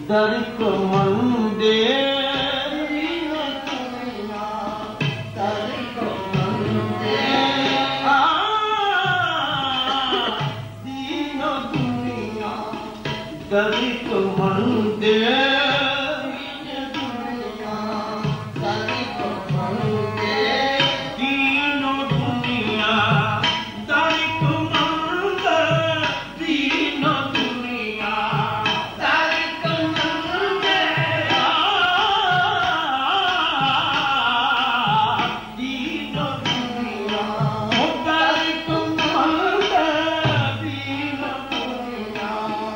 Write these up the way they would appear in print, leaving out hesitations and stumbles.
दर को मंदे दरिक मंदे दीनो दुनिया दरिक मंदे दीनो दुनिया दरिक मंदे दीनो दुनिया दरिक मंदे दीनो दुनिया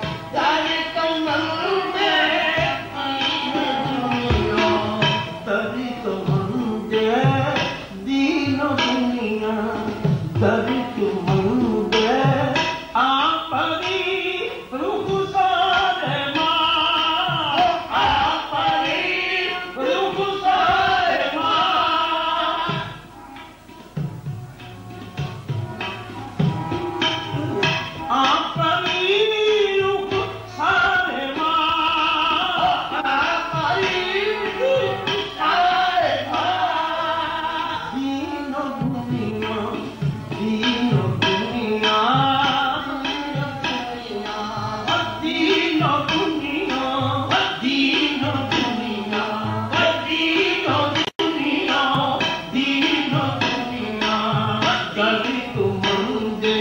दरिक मंदे आपरी रुख सारे मां आपरी रुख सारे मां आपरी रुख सारे मां आपरी रुख सारे मां दीनो दुनिया दीनो दुनिया दीनो दुनिया दीनो दुनिया दीनो दुनिया दीनो दुनिया दरिक मंदे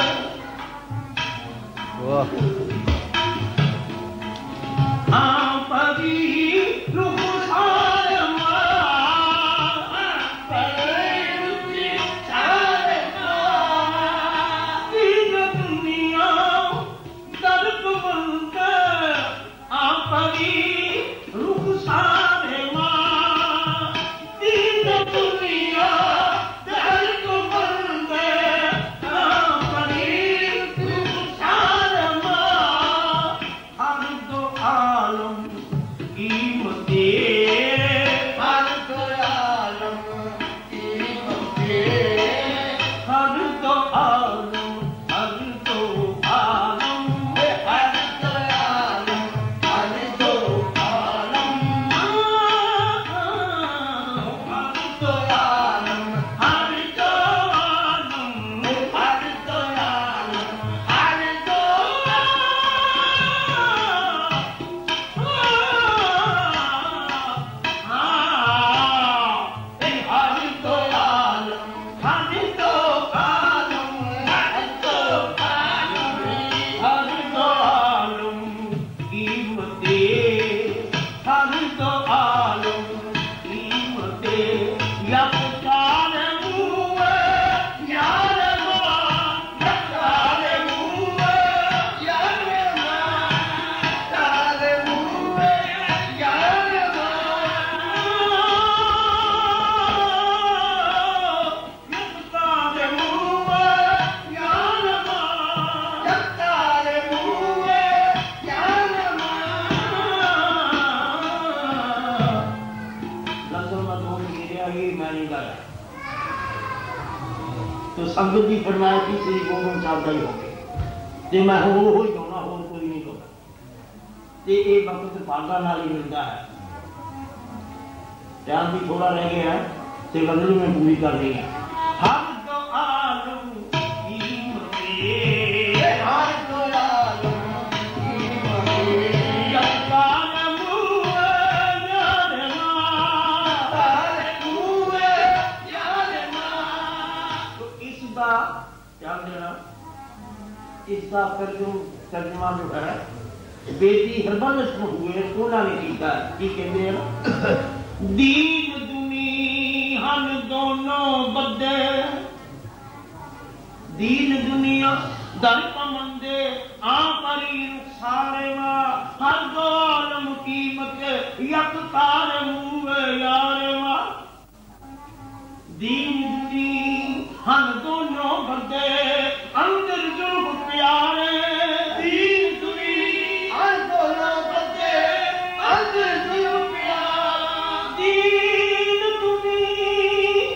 आपरी रुख सारे मां आपरी रुख सारे दीनो दुनिया दरिक मंदे आपरी रुख सारे मां दीनो दुनिया दरिक मंदे आपरी रुख सारे मां हर दो आलम कीमते हर दो आलम कीमते हर दो आलम हर दो आलम हर दो आलम हर दो आलम हर दो आलम हर दो आलम हर दो आलम हर दो तो संगत भी फरमाया कि श्री गोबिंद साहब का ही हो गए ते मैं हो ही चाहना होर कोई नहीं चाहता ते ये वक्त भागा नाल ही मिलता है टाइम भी थोड़ा रह गया है ते गजल में पूरी कर दी है हर दो आलम कीमते हर दो आलम कीमते इसका तर्जुमा जो है बेटी हरबल हुए सोना ने कीता की कहते हैं दीन दुनिया हम दोनों बदे दीन दुनिया दर मंदे आपरी सारे वा हर दो आलम कीमत यक तारे मुवे यारे वा दीन दुनिया हम दोनों बदे अंदर जो प्यारे दीन दुनिया हम दोनों बदे अंदर जो प्यारे दीन दुनिया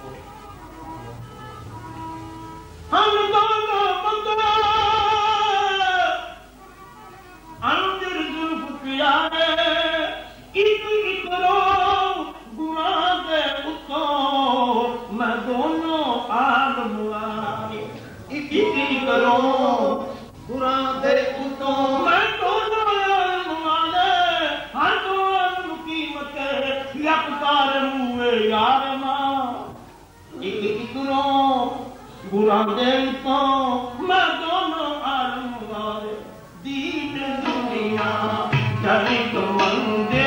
हम दोनों बदे अंदर जो यारे एक रो गुना दे उत्तों मैं दोनों आलम वाले एक रो गुना दे उत्तों मैं दोनों आलम वाले हर दो आलम कीमत यकतार मुए यार मां एक रो गुना दे उत्तों मैं दोनों आलम वाले दीन दुनिया चले तो मंदे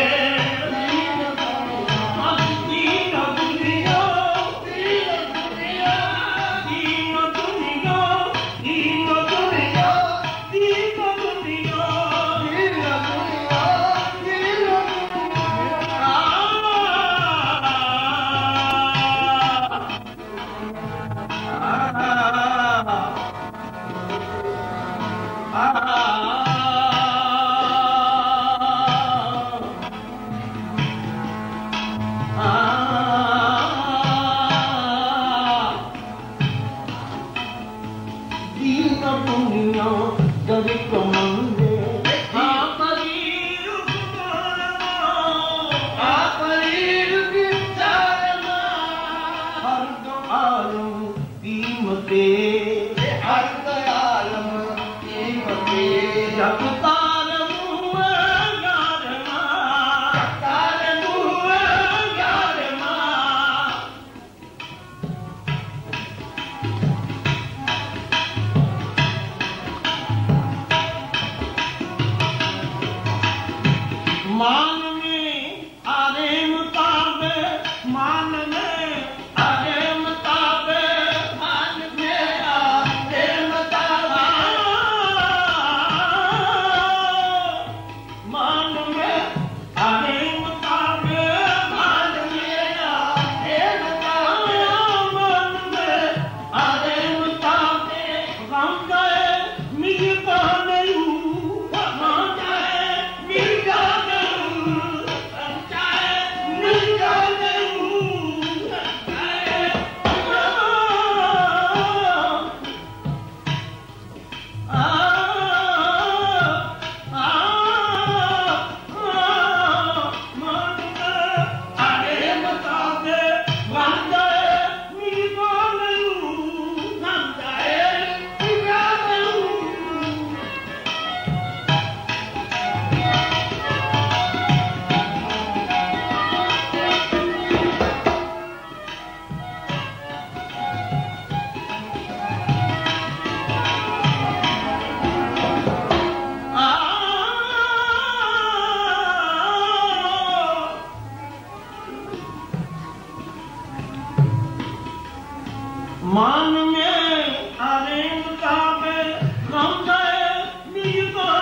मान में आने मुताबे गम गए मिल को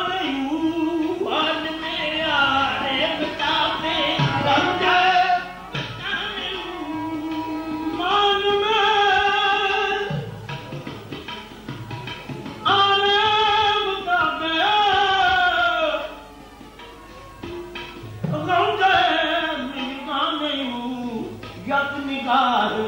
नहीं मान में आने मुताबे गम गए मान में आने मुताबे गम गए मिल को नहीं यक निगाह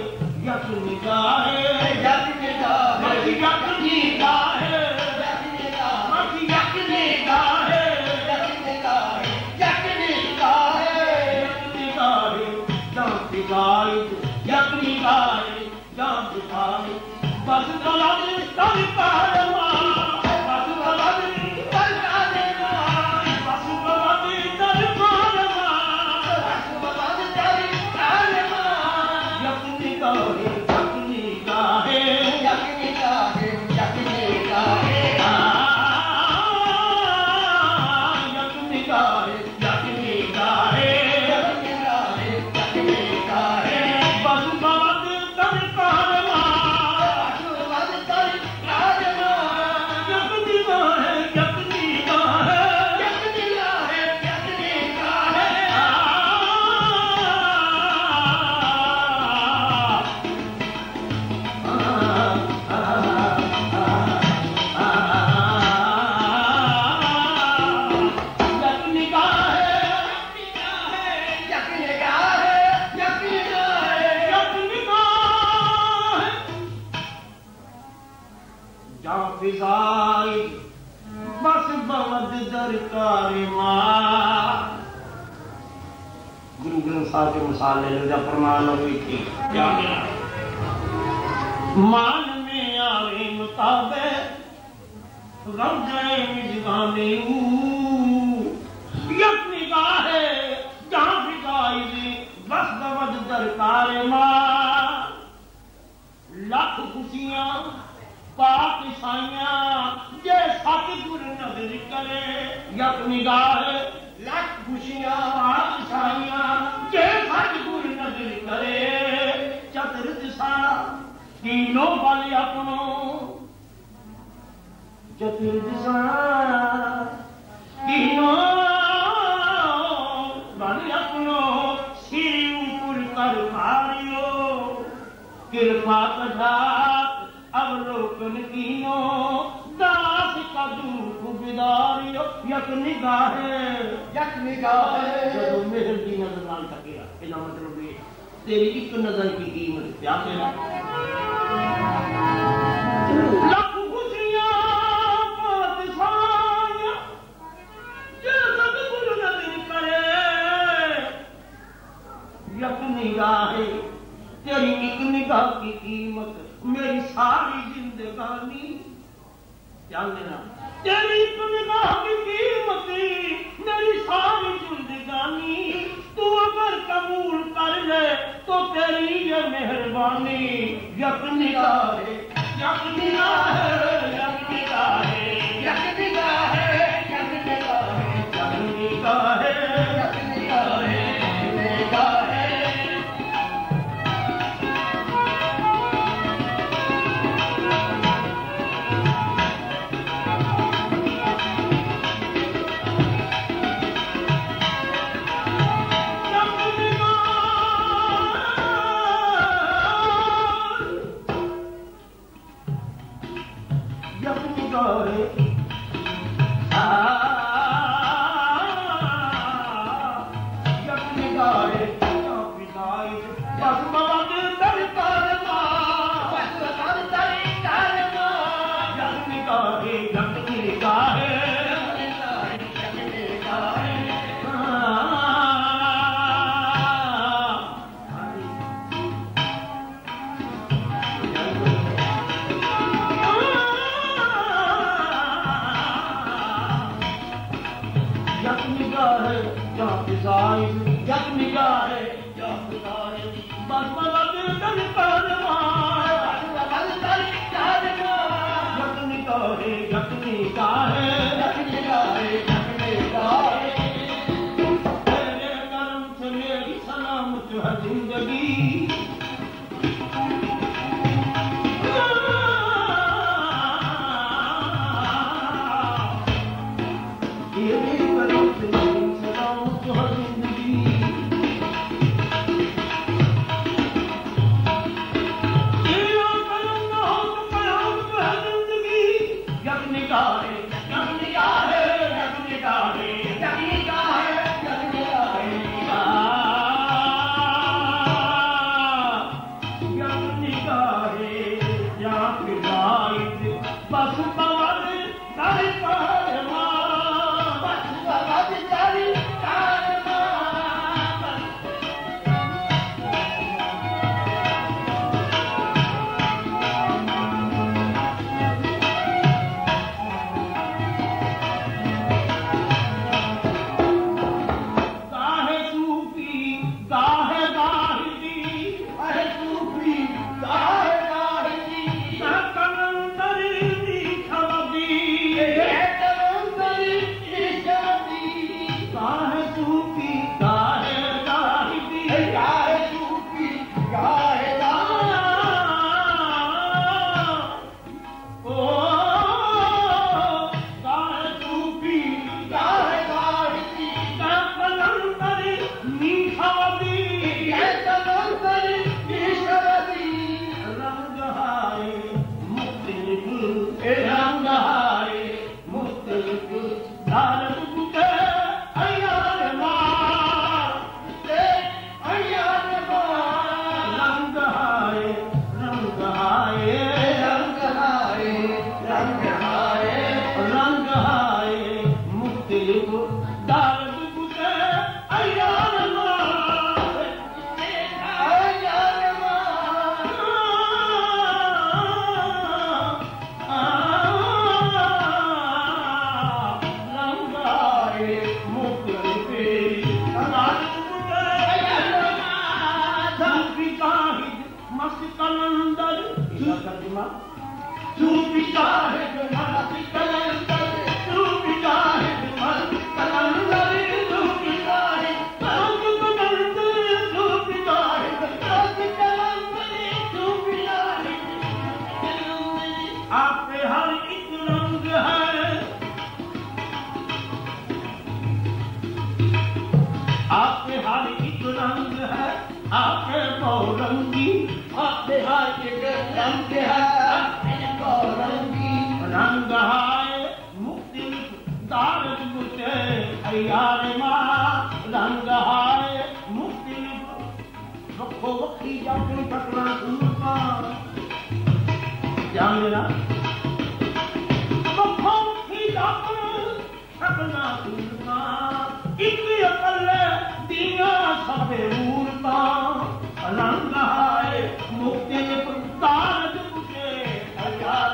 फसा के मिसाल ले लो या प्रमाण हो इतनी क्या मान में आवे मुताबे रौज़े मिज़गाने यक निगाह जहां फिजाई बस दवद दरकार मां लख खुशियां पाक साइयां जे सतगुर नजर करे यक निगाह लख खुशियां पाक साइयां जे सतगुर नजर करे चतुर दिशा तीनों बल अपनो चतुर दिशा तीनों बल अपनो सिर ऊपर कर मारियो कृपा कटाक अवलोकन कीनो दास का दुख बिदारियो यक निगाह जदों मेहर दी नजर नाल तकिया इहदा मतलब ये तेरी एक नजर की कीमत क्या है लख खुशियां पात साया जे सतगुर नजर करे यक निगाह तेरी एक निगाह की कीमत मेरी सारी जिंदगानी ध्यान देना तेरी एक निगाह की कीमत मेरी सारी जिंदगानी तू अगर कबूल कर ले तो तेरी ये मेहरबानी यक निगाह यक निगाह यक निगाह यक निगाह यक निगाह यक निगाह यक निगाह निगाह Hare तर्जुमा तू पिता है तुम्हारी कलंदर तू पिता है तुम्हारी कलंदर तू पिता है तुम्हारी कलंदर तू पिता है तुम्हारी कलंदर तू पिता है आप पे हर एक रंग है आप पे हर एक रंग है आप पे बहुरंगी आप पे हर एक रंग है रंग हाय मुक्ति दारद मुझे अयार माँ रंग हाय मुक्ति रखो वक्ती जाके पकड़ा दूसरा जान लेना रखो वक्ती जाके पकड़ा दूसरा एक अकल दिया सबे मूर्ता रंग हाय मुक्ति दारद मुझे अयार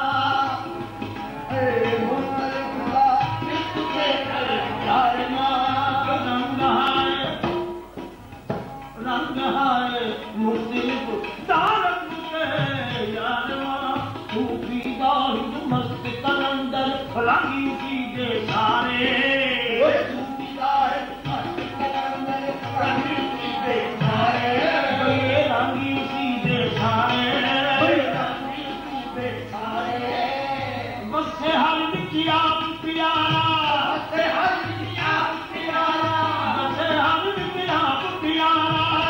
रंग है मुर्शिद तारक के यारमा तू भी दाहिद मस्त कलंदर फलांगी उसी दे सारे तू भी दाहिद मस्त कलंदर फलांगी उसी दे सारे रंगी उसी दे सारे रंगी उसी दे सारे बस से हर बिटिया प्यारा बस से हर बिटिया प्यारा बस से हर बिटिया प्यारा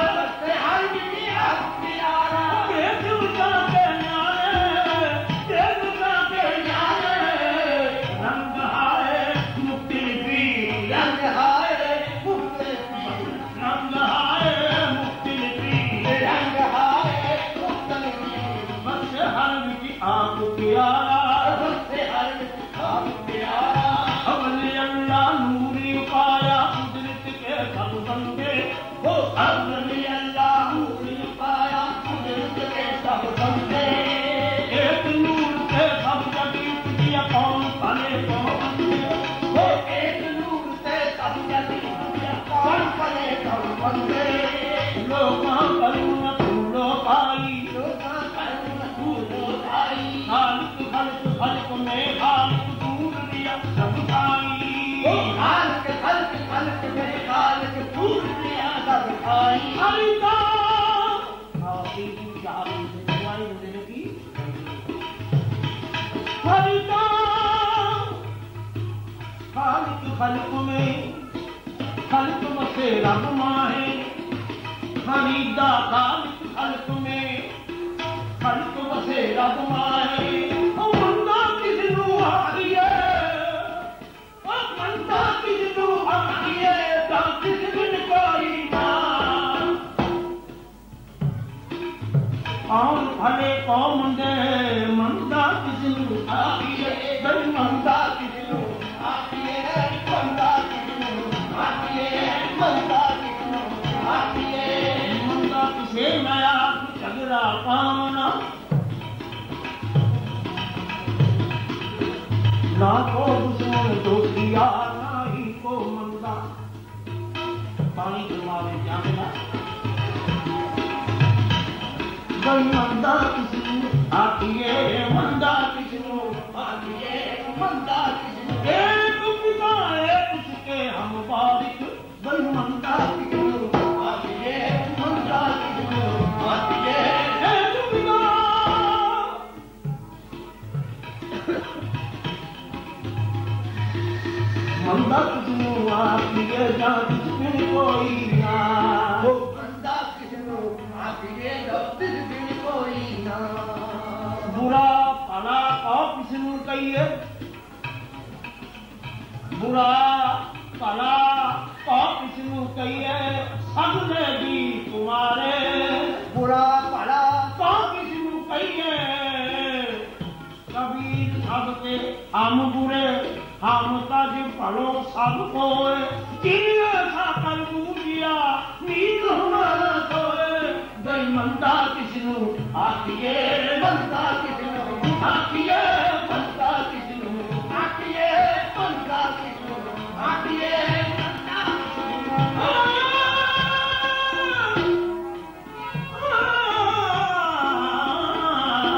आप प्यारा आप प्यारा अवले अल्लाह नूरी पाया कुदरत के सब बंदे हो अवले अल्लाह नूरी पाया कुदरत के सब बंदे एक नूर से सब जगी दुनिया कौन पले कौन बंदे हो एक नूर से सब जगी दुनिया कौन पले कौन बंदे लोकां करुणा फूलो पाई खल्क में खालिक दूर दिया सब खाई खल्क में खालिक दूर दिया सब खाई हरिता हरिता खालिक खल्क में खल्क से रब माहे हरिदा खालिक खल्क में खल्क से रब माहे और भले कौम दे मंदा किसनु आखिए बल मंदा किसनु आखिए मंदा किसनु आखिए मंदा किसनु आखिए मंदा किसे नया झगड़ा पाना ना को दुश्मन दोस्तिया ना ही को मंदा पानी जमावे जाना मंदा किसनु आखिए मंदा किसनु आखिए मंदा किसनु एक पिता एक उसके हम बारिक बल मंदा किसनु आखिए मंदा किसनु आखिए एक पिता मंदा किसनु आखिए जान किसनु कोई ना हो मंदा किसनु आखिए बुरा भला कहो किसनु कहिए बुरा भला कहो किसनु कहिए सबने भी तुम्हारे बुरा भला कहो किसनु कहिए कबीर सबके हम बुरे हम तज भलो सब कोय जिन्हें साकर बूझिया नींद हमारा सोए गई मंदा किसनु आखिए मंदा किसनु आखिए मंदा किसनु आखिए मंदा किसनु आखिए मंदा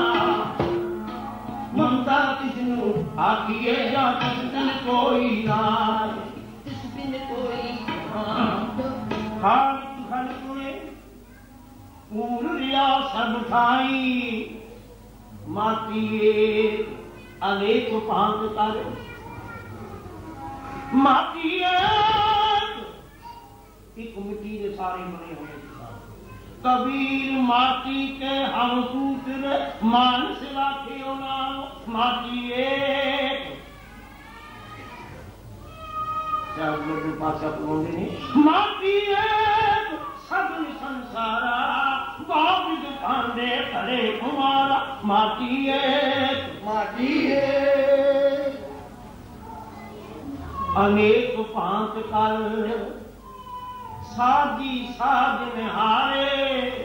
खालिक खल्क ने पूर लिया सब ठाई माटिए अनेक भांत कर माटिए एक मिट्टी के सारे बने हुए कबीर माटी के हम सूत्र मानस राखियो नाम माटी एक माटी एक सगन संसारा बाबिद कांदे खड़े कुमारा माटी एक अनेक भांत कर सादी साध निहारे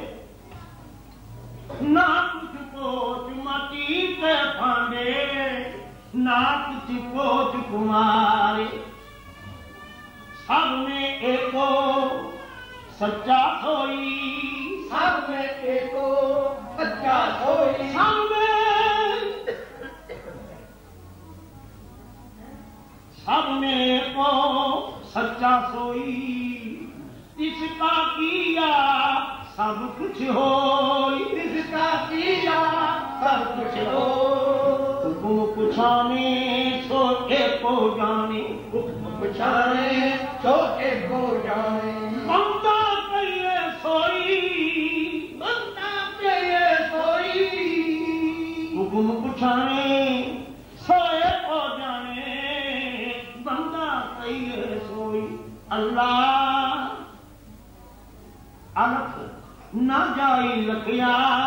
ना कुछ कोच मटी के फांदे ना कुछ कोच कुमारे सब में एको सच्चा सोई सब में एको सच्चा सोई सब में एको सच्चा सोई इसका किया सब कुछ हो इसका किया सब कुछ हो हुक्म पुछाने सो एको जाने हुक्म पुछाने सो एको जाने बंदा कहिए सोई हुक्म पुछाने सो एको जाने बंदा कहिए सोई अल्लाह अलख न जाई लखिया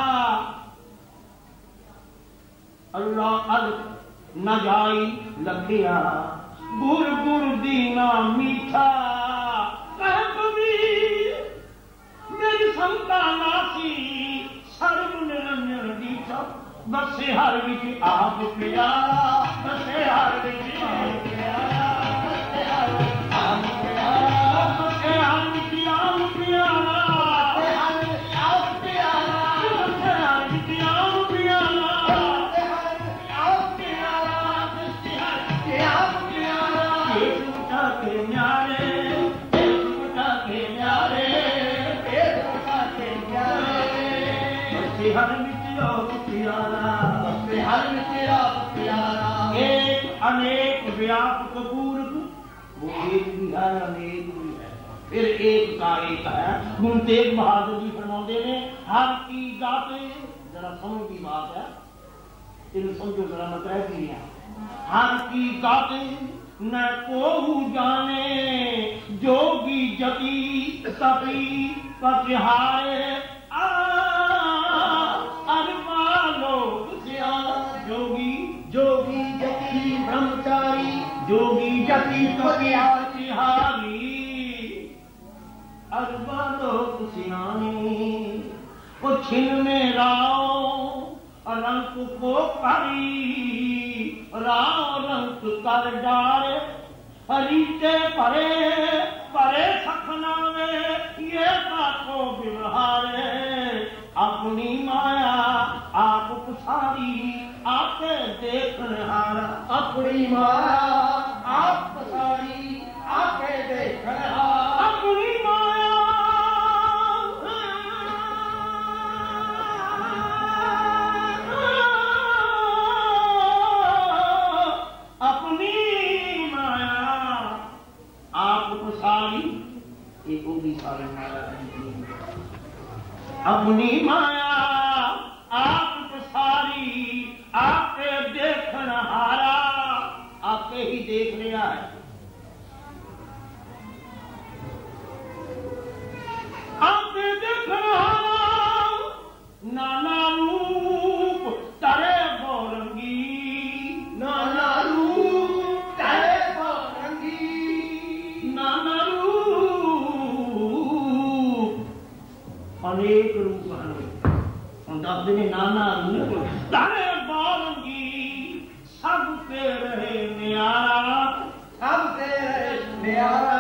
अल्लाह अलख न जाई लखिया गुर गुर दीना मीठा कह कबीर मेरी संता नासी सर्व निरंजन दीठा बसे हर विच आप प्यारा बसे हर विच आप प्यारा बसे हर विच आप प्यारा बसे हर विच आप प्यारा एक अनेक व्यापक पूर्व वो एक भी है अनेक भी है फिर एक का एक है गुरु तेग बहादुर जी फरमाते ने हर की जाते जरा समझ की बात है इन समझो जरा मतलब की है हर की जाते न को जाने जोगी जति तपी पतिहारे जोगी जोगी जति ब्रह्मचारी जोगी जति तिहारी अरबा लोग सियाने वो छिन में राव रंग को करी राव रंग कर डारे हरीते परे परे सखना में ये काको बिहारे अपनी माया आप पसारी आके देखने हारा अपनी माया आप पसारी आके देखने हारा अपनी माया अपनी माया आप पसारी एक होगी सारी माया अपनी माया आप पसारी आपके देखन हारा आपके ही देख लिया है आपके देखन हारा नाना रूप तरे बोरंगी नाना रूप तरे बोरंगी नाना रूप अनेक रूप दस दिन नाना रूप तारे बालंगी सबके रहे न्यारा सबके रहे न्यारा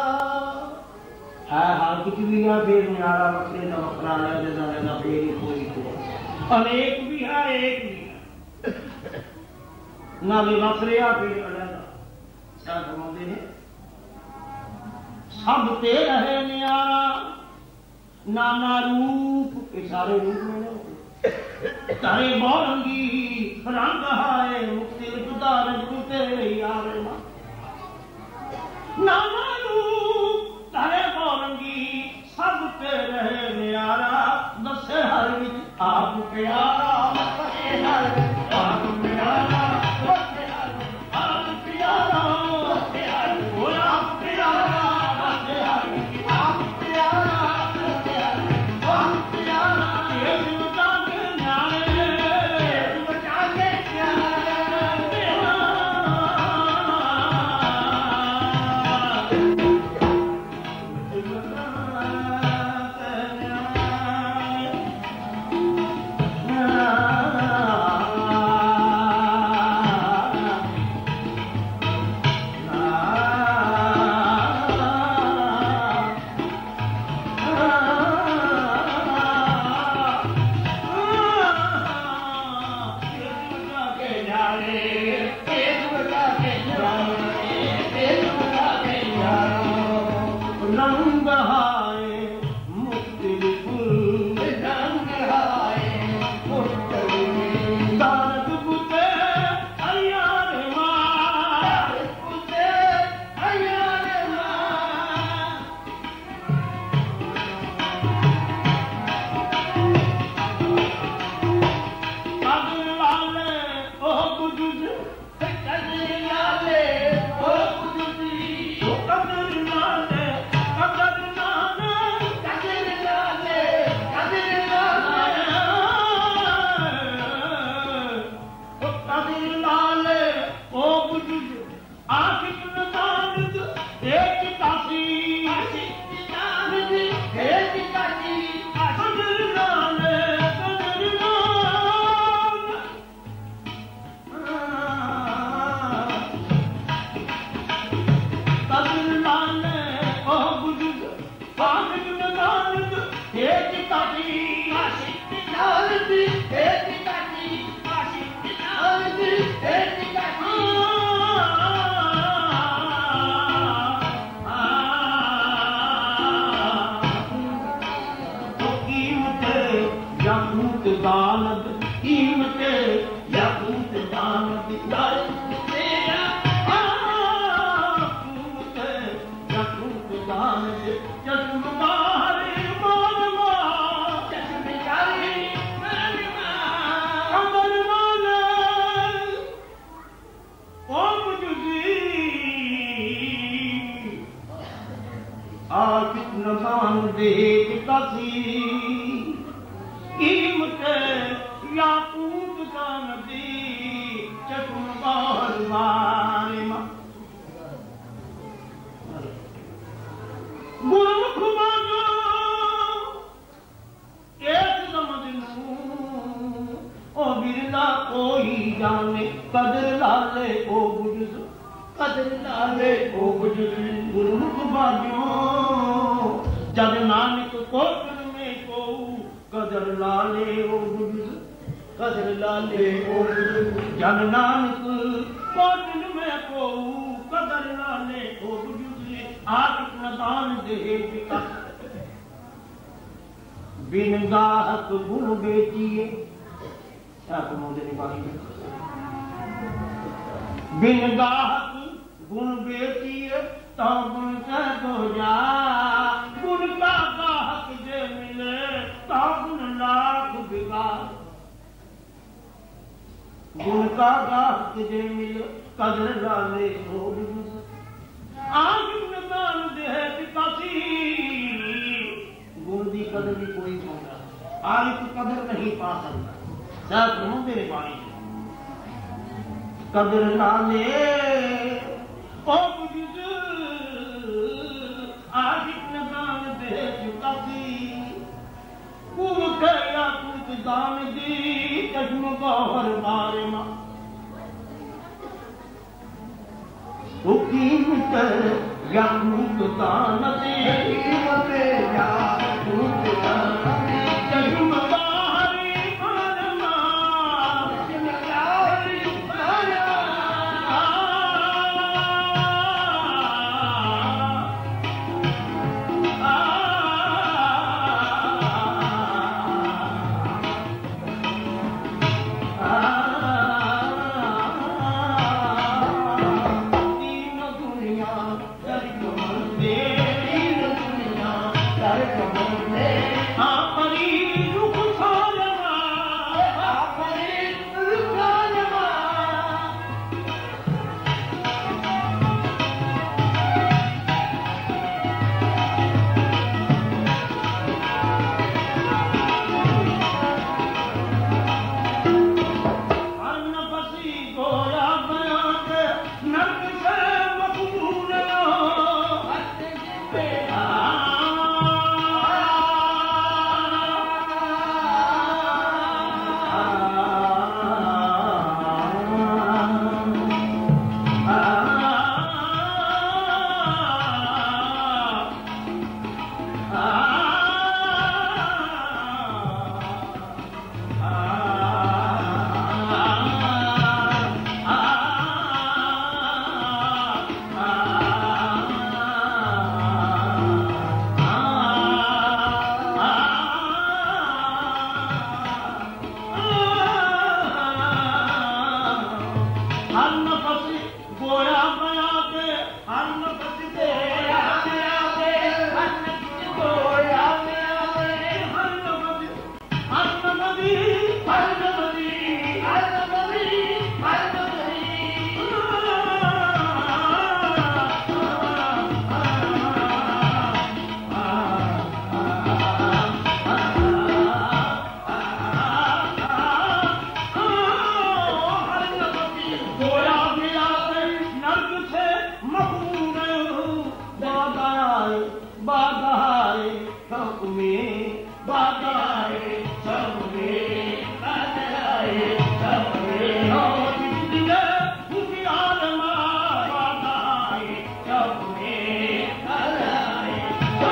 है हाल कुछ भी है फिर न्यारा बकरे न बकरा लेना फिर कोई को अनेक भी है एक भी है नाले बकरे फिर अलग क्या फरमाते हैं सब ते रहे न्यारा नाना रूप के सारे रूप में तारे बौरंगी रंग हाय मुक्ति उदारज तेरे यार नाना रूप तारे बौरंगी सब ते रहे न्यारा दसे हर विच आप प्यारा दसे हर आप प्यारा दसे हर आप प्यारा दसे हर आप प्यारा दसे हर आप प्यारा दसे हर आप प्यारा ये बता के न्यारे बता के कदर लाले ओ बुजुर्ग आशिक नगान दे चुकासी कुम कया कुत दान दी चश्म गौहर मारे मां कीमत या कुत दान दे कीमत या कुत दान दे चश्म बाधाए सब में बाधाए सब में बाधाए सब में बाधाए सब में बाधाए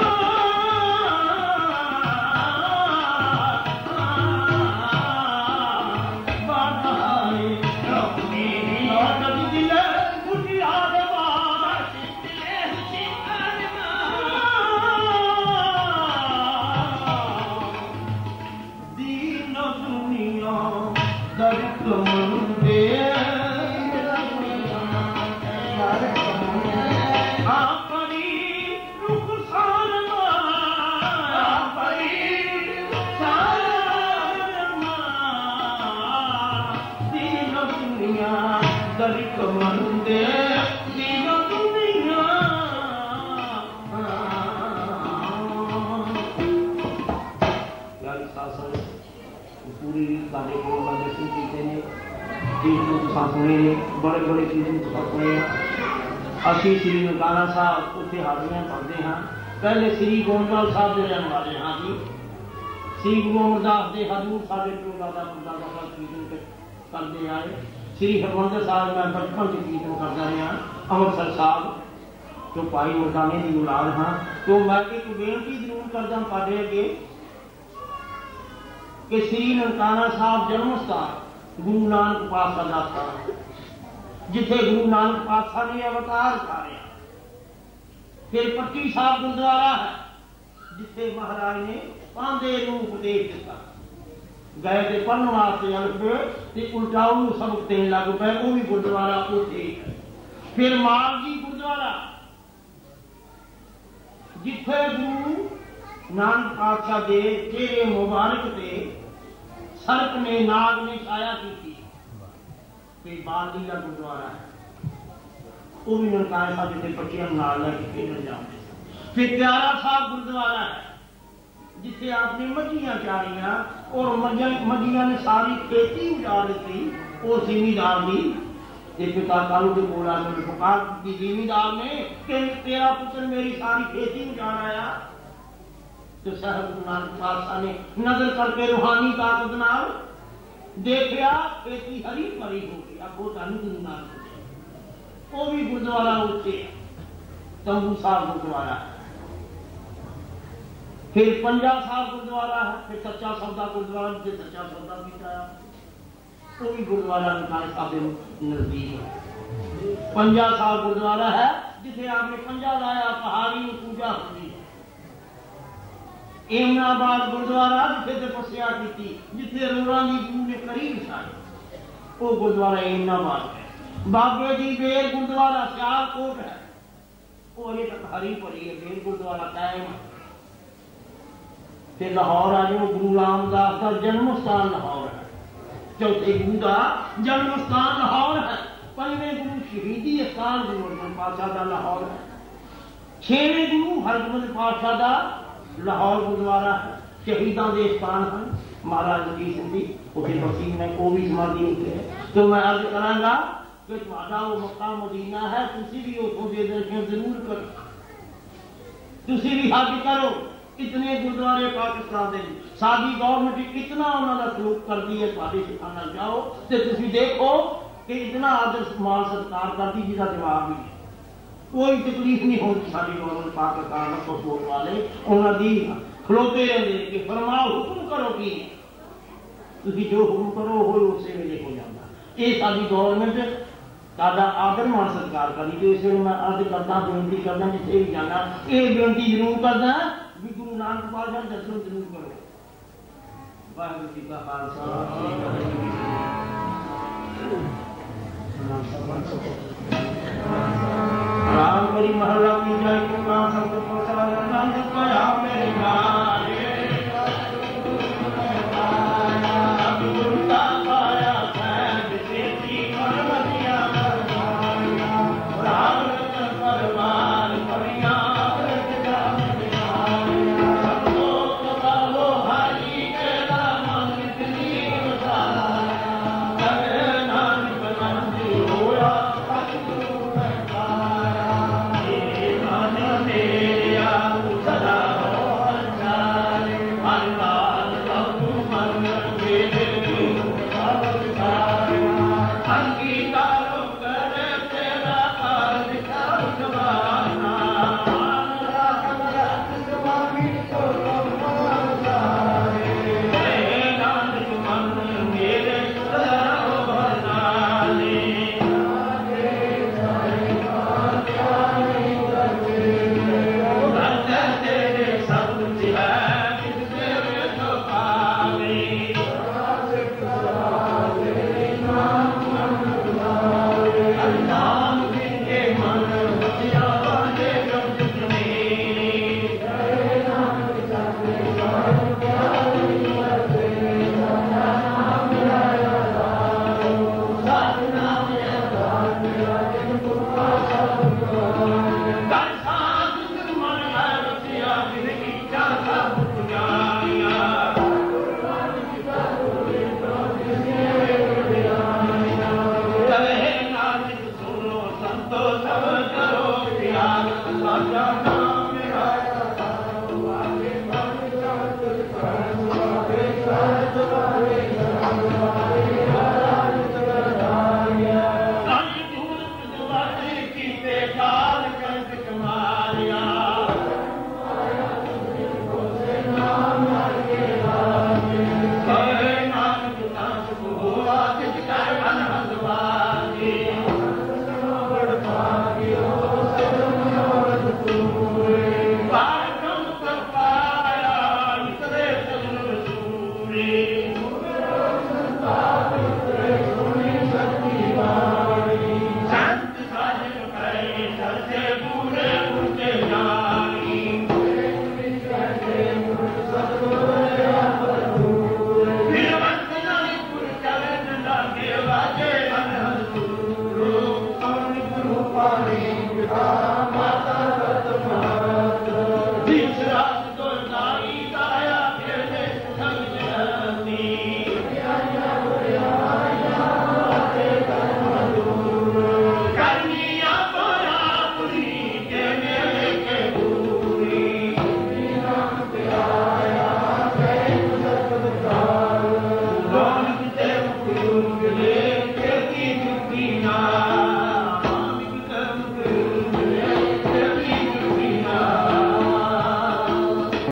सुने बड़े बड़े चीज़ें सुने असी श्री ननकाना साहब उत्थे हाज़रियां पढ़ते हैं। पहले श्री गोविंदवाल साहब के रहने वाले हाँ जी। श्री गुरु अमरदास के हजूर साढ़े प्यो दादा परदादा कीर्तन करते आए। श्री हरमंदर साहब मैं बचपन से कीर्तन करता रहा। अमृतसर साहब जो भाई मरदाने की औलाद हाँ। तो मैं एक बेनती जरूर करदा तुहाडे अगे कि श्री ननकाना साहब जन्म स्थान गुरु नानक पातशाह का स्थान जिथे गुरु नानक पातशाह ने अवतार उतारे। फिर पट्टी साहब गुरुद्वारा है जिथे महाराज ने पांदे रूप देख दिता। गए थे पढ़ने वास्ते अलग उल्टाऊ सबक देने लग पे वो भी गुरुद्वारा उठे। फिर माल जी गुरुद्वारा जिथे गुरु नानक पातशाह के चेहरे मुबारक से सर्प ने नाग ने छाया की थी। बाल जी का गुरुद्वारा है वो भी ननकाना साहब जिसे बच्चियां नाल लगे जाते। फिर प्यारा साहब गुरुद्वारा है जिसे आपने मछलियां चारियां और मछलियां ने सारी खेती उजाड़ दी। वो जिमीदार की पिता कालू के बोला पुकार की जिमीदार ने कि तेरा पुत्र मेरी सारी खेती उजाड़ आया। तो साहब गुरु नानक पातशाह ने नजर करके रूहानी ताकत नाल देखिया खेती हरी भरी हो गई। अब वो धन गुरु नानक वो भी गुरुद्वारा उठे। तंबू साहब गुरुद्वारा है। फिर पंजा साहब गुरुद्वारा है। फिर सच्चा सौदा गुरुद्वारा जिसे सच्चा सौदा पीता वो भी गुरुद्वारा ननकाना साहब के नजदीक है। पंजा साहब गुरुद्वारा है जिसे आपने पंजा लाया पहाड़ी में पूजा होती है। एमनाबाद गुरुद्वारा जिथे तपस्या की जिथे रोड़ा की गुरु ने करी बिछाई वो गुरुद्वारा एमनाबाद है। बाबे जी बेर गुरुद्वारा सियालकोट है वो अजे तक हरी भरी है। बेर गुरुद्वारा कायम है। फिर लाहौर आ जाओ गुरु रामदास का जन्म स्थान लाहौर है। चौथे गुरु का जन्म स्थान लाहौर है। पंजवें गुरु शहीदी स्थान गुरु अर्जन पातशाह का लाहौर है। छेवें गुरु हरगोबिंद पातशाह का लाहौर गुरुद्वारा है। शहीदा के स्थान हैं महाराज रंजीत सिंह जी उसे वसीम ने वो भी समाधि होते हैं। तो मैं अर्ज करांगा कि तुम्हारा वो मक्का मदीना है तुसी भी उठो दे दर्शन जरूर करो। तुसी भी हज करो। इतने गुरुद्वारे पाकिस्तान के साडी गवर्नमेंट इतना उन्होंने सलूक कर दी है। तुहाडे सिखाना जाओ तो तुसी देखो कि इतना आदर मान सत्कार करती जिसका जवाब नहीं। कोई तकलीफ नहीं होती सारी गवर्नमेंट पाकिस्तान सपोर्ट वाले उन्होंने खलोते रहते कि फरमाओ हुक्म करो कि तुसी जो हुक्म करो हो उस वेले हो जाता। ये सारी गवर्नमेंट साडा आदर मान सत्कार करी। तो इस वे मैं अर्ज करदा बेनती करदा जिथे भी जाना ये बेनती जरूर करदा भी गुरु नानक पातशाह दर्शन जरूर करो। वाहिगुरू जी का खालसा राम करी महला की जय।